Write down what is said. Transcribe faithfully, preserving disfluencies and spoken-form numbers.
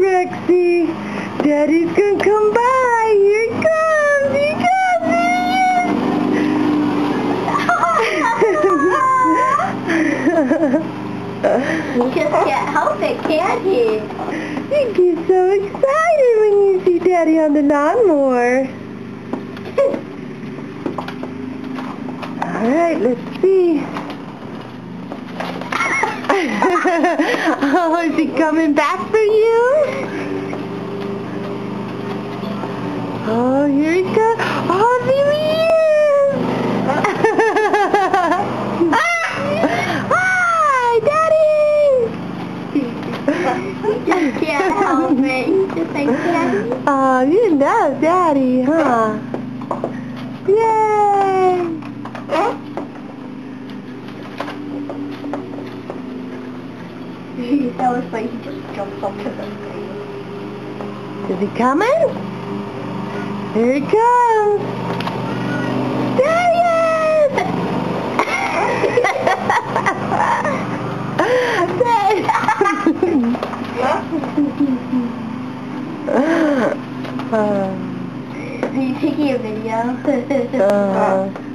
Rexy. Daddy's gonna come by. Here he comes. Here he comes. He just can't help it, can he? You get so excited when you see Daddy on the lawnmower. Alright, let's see. Oh, is he coming back for you? Oh, here he comes. Oh, there he is. Hi, Daddy. He just can't help it. He's just like, Daddy. Oh, you love Daddy, huh? Yay! That was funny. He just jumps up to the screen. Is he coming? Here he comes. There he is! Are you taking a video? uh,